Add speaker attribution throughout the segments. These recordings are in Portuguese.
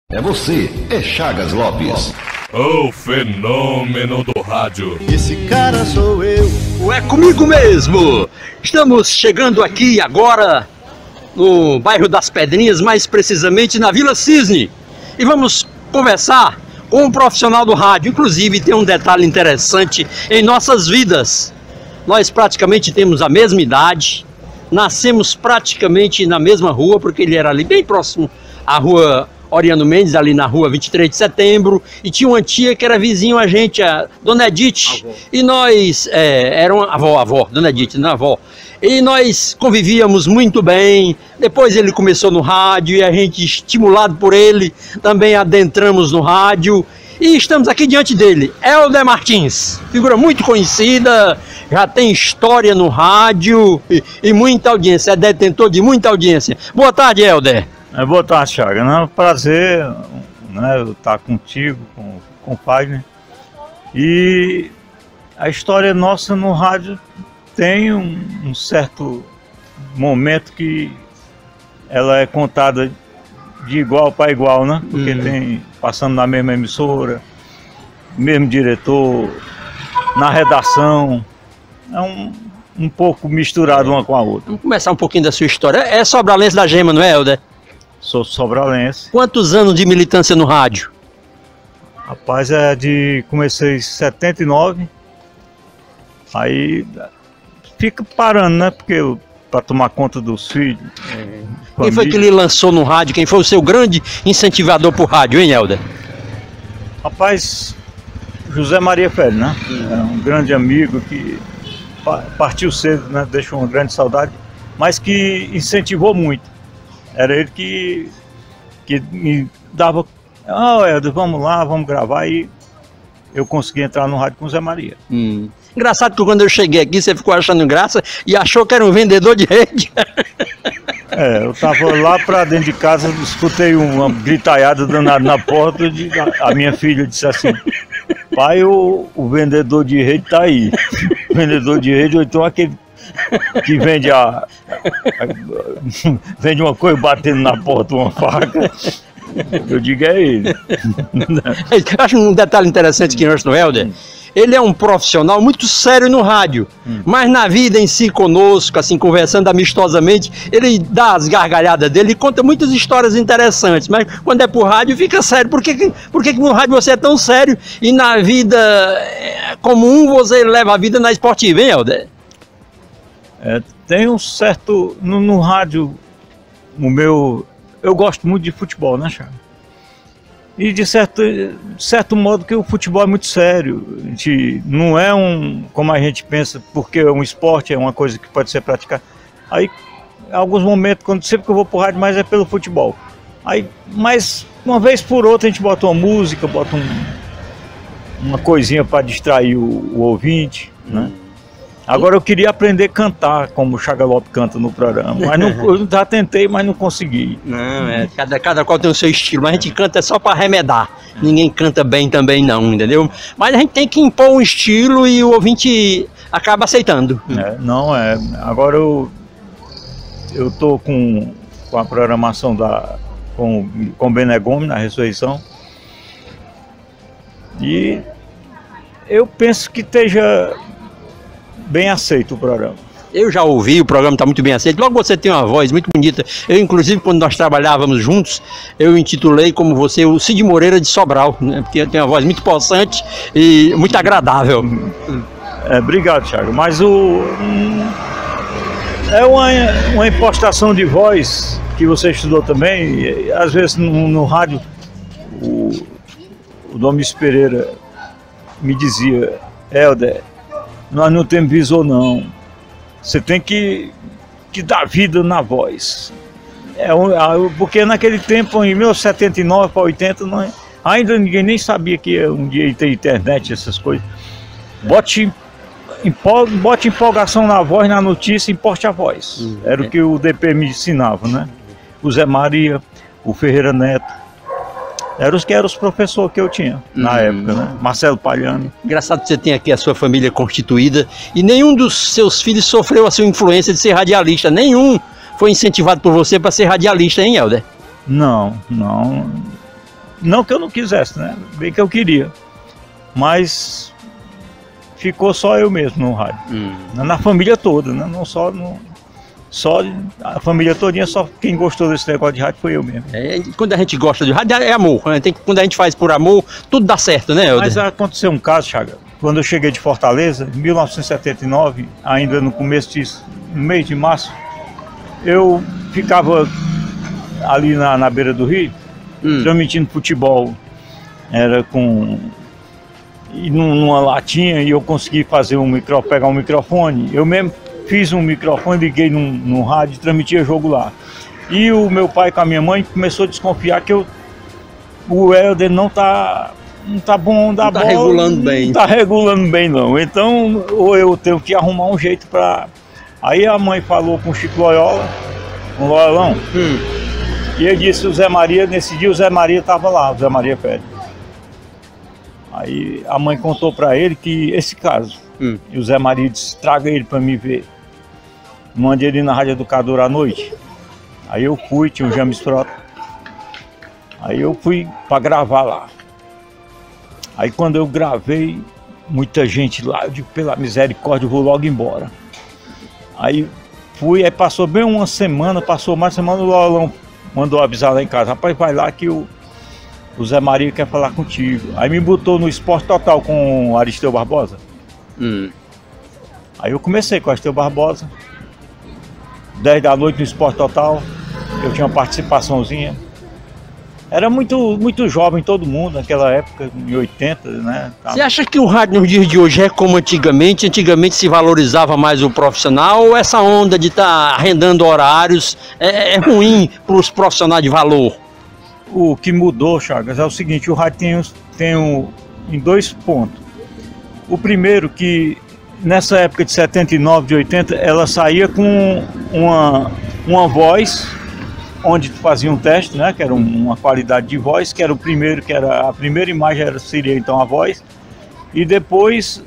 Speaker 1: É você, é Chagas Lopes.
Speaker 2: O fenômeno do rádio.
Speaker 3: Esse cara sou eu.
Speaker 4: É comigo mesmo. Estamos chegando aqui agora no bairro das Pedrinhas, mais precisamente na Vila Cisne. E vamos conversar com um profissional do rádio. Inclusive tem um detalhe interessante em nossas vidas. Nós praticamente temos a mesma idade. Nascemos praticamente na mesma rua, porque ele era ali bem próximo à rua Oriano Mendes, ali na rua 23 de setembro, e tinha uma tia que era vizinho a gente, a Dona Edith, e nós, era uma avó, Dona Edith, não avó, e nós convivíamos muito bem. Depois ele começou no rádio, e a gente, estimulado por ele, também adentramos no rádio, e estamos aqui diante dele, Helder Martins, figura muito conhecida, já tem história no rádio, e muita audiência, é detentor de muita audiência. Boa tarde, Helder.
Speaker 5: Boa tarde, Chagas. É um prazer, né, estar contigo, com o Fagner. E a história nossa no rádio tem um certo momento que ela é contada de igual para igual, né? Porque tem, passando na mesma emissora, mesmo diretor, na redação, é um pouco misturado uma com a outra.
Speaker 4: Vamos começar um pouquinho da sua história. É sobralense da Gema, não é, Helder?
Speaker 5: Sou sobralense.
Speaker 4: Quantos anos de militância no rádio?
Speaker 5: Rapaz, comecei em 79, aí fica parando, né? Porque para tomar conta dos filhos.
Speaker 4: Quem foi que lhe lançou no rádio? Quem foi o seu grande incentivador pro rádio, hein, Helder?
Speaker 5: Rapaz, José Maria Félix, né? É um grande amigo que partiu cedo, né? Deixou uma grande saudade, mas que incentivou muito. Era ele que me dava, Helder, vamos lá, vamos gravar, e eu consegui entrar no rádio com o Zé Maria.
Speaker 4: Engraçado que quando eu cheguei aqui, você ficou achando graça e achou que era um vendedor de rede.
Speaker 5: Eu tava lá pra dentro de casa, escutei uma gritaiada danada na porta, a minha filha disse assim: pai, o vendedor de rede tá aí. O vendedor de rede, ou então aquele que vende uma coisa batendo na porta, uma faca. Eu digo, é ele.
Speaker 4: Eu acho um detalhe interessante que nós no Helder. Ele é um profissional muito sério no rádio, mas na vida em si conosco, assim, conversando amistosamente, ele dá as gargalhadas dele e conta muitas histórias interessantes, mas quando é pro rádio fica sério. Por que no rádio você é tão sério e na vida comum você leva a vida na esportiva, hein, Helder?
Speaker 5: Tem um certo, no rádio, eu gosto muito de futebol, né, Charles? E de certo modo que o futebol é muito sério. Não é como a gente pensa, porque é um esporte, é uma coisa que pode ser praticada. Aí, em alguns momentos, sempre que eu vou pro rádio, mais é pelo futebol. Mas uma vez por outra a gente bota uma música, bota uma coisinha para distrair o ouvinte, né? Agora eu queria aprender a cantar como o Chagas Lopes canta no programa, mas eu já tentei, mas não consegui.
Speaker 4: Não, cada qual tem o seu estilo, mas a gente canta só para arremedar. Ninguém canta bem também não, entendeu? Mas a gente tem que impor um estilo e o ouvinte acaba aceitando.
Speaker 5: Agora eu tô com a programação com o Bené Gomes na Ressurreição, e eu penso que esteja bem aceito o programa.
Speaker 4: Eu já ouvi, o programa está muito bem aceito. Logo você tem uma voz muito bonita. Eu, inclusive, quando nós trabalhávamos juntos, eu intitulei como você o Cid Moreira de Sobral, né? Porque tem uma voz muito possante e muito agradável.
Speaker 5: Obrigado, Thiago. Mas é uma impostação de voz que você estudou também. E, às vezes no rádio, o Domingos Pereira me dizia: Helder, nós não temos visor não, você tem que dar vida na voz. Porque naquele tempo, em 1979 para 80, ainda ninguém nem sabia que um dia ia ter internet, essas coisas. Bote empolgação na voz, na notícia, importe a voz. Era o que o DP me ensinava, né? O Zé Maria, o Ferreira Neto, eram os professores que eu tinha na época, né? Marcelo Palhano.
Speaker 4: Engraçado que você tem aqui a sua família constituída e nenhum dos seus filhos sofreu a sua influência de ser radialista. Nenhum foi incentivado por você para ser radialista, hein, Helder?
Speaker 5: Não. não que eu não quisesse, né? Bem que eu queria. Mas ficou só eu mesmo no rádio. Na família toda, né? Não só só a família todinha, só quem gostou desse negócio de rádio foi eu mesmo.
Speaker 4: Quando a gente gosta de rádio, é amor. Né? Quando a gente faz por amor, tudo dá certo, né, Helder?
Speaker 5: Mas aconteceu um caso, Chaga. Quando eu cheguei de Fortaleza, em 1979, ainda no mês de março, eu ficava ali na beira do rio, transmitindo futebol. Era numa latinha, e eu consegui fazer pegar um microfone. Eu mesmo fiz um microfone, liguei num rádio e transmitia jogo lá. E o meu pai com a minha mãe começou a desconfiar que o Helder não tá bom da bola.
Speaker 4: Regulando bem.
Speaker 5: Não tá regulando bem, não. Então, ou eu tenho que arrumar um jeito para... Aí a mãe falou com o Chico Loyola, com o Loyolão, e ele disse o Zé Maria, nesse dia o Zé Maria estava lá, o Zé Maria Pérez. Aí a mãe contou para ele que esse caso, e o Zé Maria disse, traga ele para mim ver. Mande ele na Rádio Educadora à noite. Aí eu fui, tinha o James Frota. Aí eu fui para gravar lá. Aí quando eu gravei, muita gente lá, eu digo, pela misericórdia, eu vou logo embora. Aí fui, aí passou bem uma semana, passou mais uma semana, o Lolão mandou avisar lá em casa, rapaz, vai lá que o Zé Maria quer falar contigo. Aí me botou no Esporte Total com o Aristeu Barbosa. Aí eu comecei com o Aristeu Barbosa, 10 da noite no Esporte Total, eu tinha uma participaçãozinha. Era muito jovem todo mundo naquela época, em 80, né?
Speaker 4: Você acha que o rádio nos dias de hoje é como antigamente? Antigamente se valorizava mais o profissional, ou essa onda de estar arrendando horários é ruim para os profissionais de valor?
Speaker 5: O que mudou, Chagas, é o seguinte, o rádio tem em dois pontos. O primeiro, que nessa época de 79, de 80, ela saía com uma voz, onde fazia um teste, né, que era uma qualidade de voz, que era o primeiro, a primeira imagem seria então a voz, e depois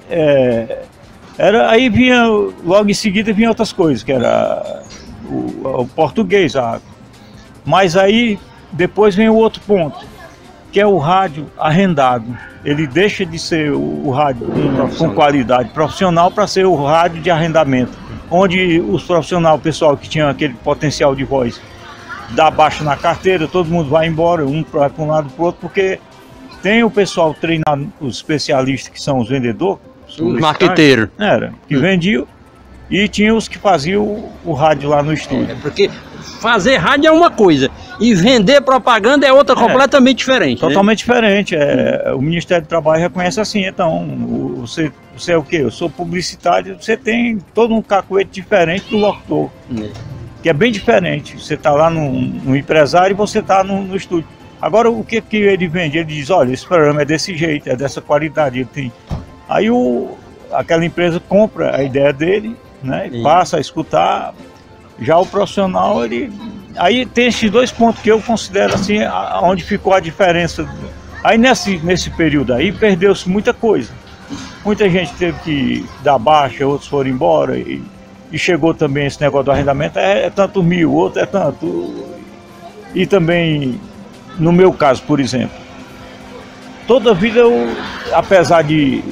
Speaker 5: aí vinha, logo em seguida vinha outras coisas, que era o português, mas aí depois vem o outro ponto, que é o rádio arrendado. Ele deixa de ser o rádio com qualidade profissional para ser o rádio de arrendamento, onde os profissionais, o pessoal que tinha aquele potencial de voz, dá baixa na carteira, todo mundo vai embora, um para um lado para o outro, porque tem o pessoal treinado, os especialistas que são os vendedores,
Speaker 4: os marqueteiros,
Speaker 5: que vendiam, e tinha os que faziam o rádio lá no estúdio.
Speaker 4: Porque fazer rádio é uma coisa e vender propaganda é outra completamente diferente.
Speaker 5: Totalmente diferente. O Ministério do Trabalho reconhece assim, então, você é o quê? Eu sou publicitário, você tem todo um cacuete diferente do locutor. Que é bem diferente. Você está lá no empresário e você está no estúdio. Agora, o que ele vende? Ele diz, olha, esse programa é desse jeito, é dessa qualidade. Ele tem... Aí aquela empresa compra a ideia dele, né, e passa a escutar. Já o profissional, aí tem esses dois pontos que eu considero assim, onde ficou a diferença. Aí nesse período aí, perdeu-se muita coisa. Muita gente teve que dar baixa, outros foram embora, e chegou também esse negócio do arrendamento, é tanto mil, outro é tanto. E também, no meu caso, por exemplo, toda a vida apesar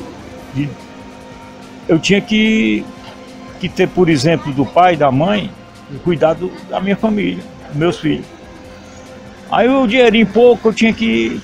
Speaker 5: eu tinha que ter, por exemplo, do pai, da mãe, cuidado da minha família, dos meus filhos. Aí o dinheirinho pouco eu tinha que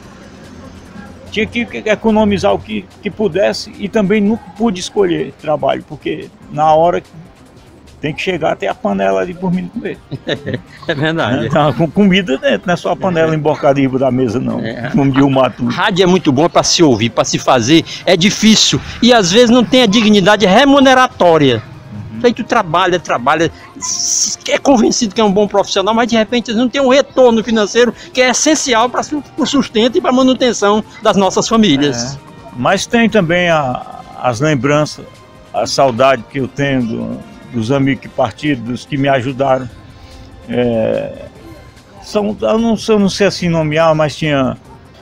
Speaker 5: economizar o que pudesse, e também nunca pude escolher trabalho, porque na hora tem que chegar até a panela ali por mim comer.
Speaker 4: É verdade.
Speaker 5: Então, com comida dentro, não é só a panela embocada em da mesa, não. Como de mato.
Speaker 4: Rádio é muito bom para se ouvir, para se fazer, é difícil e às vezes não tem a dignidade remuneratória. Aí tu trabalha, é convencido que é um bom profissional, mas de repente não tem um retorno financeiro que é essencial para o sustento e para a manutenção das nossas famílias.
Speaker 5: Mas tem também as lembranças, a saudade que eu tenho dos amigos que partiram, dos que me ajudaram. Eu não sei assim nomear, mas tinha,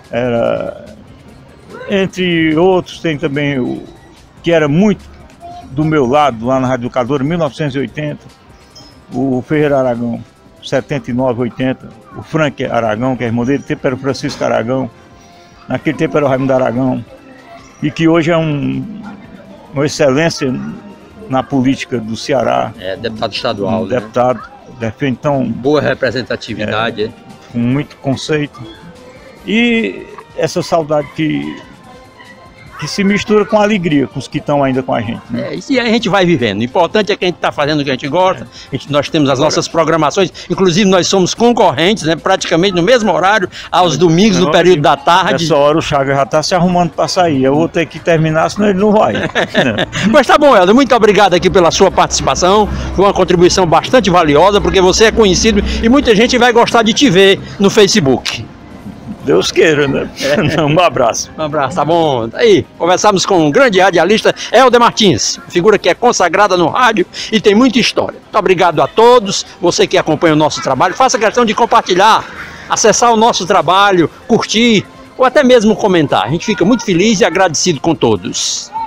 Speaker 5: entre outros, tem também o que era muito do meu lado, lá na Rádio Educadora, 1980, o Ferreira Aragão, 79, 80, o Frank Aragão, que é irmão dele, no tempo era o Francisco Aragão, naquele tempo era o Raimundo Aragão, e que hoje é uma excelência na política do Ceará.
Speaker 4: É deputado estadual,
Speaker 5: Um deputado, defende então
Speaker 4: boa representatividade.
Speaker 5: com muito conceito. E essa saudade que se mistura com alegria com os que estão ainda com a gente. Né?
Speaker 4: E aí a gente vai vivendo. O importante é que a gente está fazendo o que a gente gosta. Nós temos as nossas programações, inclusive nós somos concorrentes, né, praticamente no mesmo horário, aos domingos, no período da tarde.
Speaker 5: Nessa hora o Chagas já está se arrumando para sair. Eu vou ter que terminar, senão ele não vai.
Speaker 4: Mas tá bom, Helder, muito obrigado aqui pela sua participação. Foi uma contribuição bastante valiosa, porque você é conhecido e muita gente vai gostar de te ver no Facebook.
Speaker 5: Deus queira, né? Um abraço.
Speaker 4: Um abraço, tá bom. Aí, conversamos com um grande radialista, Helder Martins, figura que é consagrada no rádio e tem muita história. Muito obrigado a todos, você que acompanha o nosso trabalho, faça questão de compartilhar, acessar o nosso trabalho, curtir ou até mesmo comentar. A gente fica muito feliz e agradecido com todos.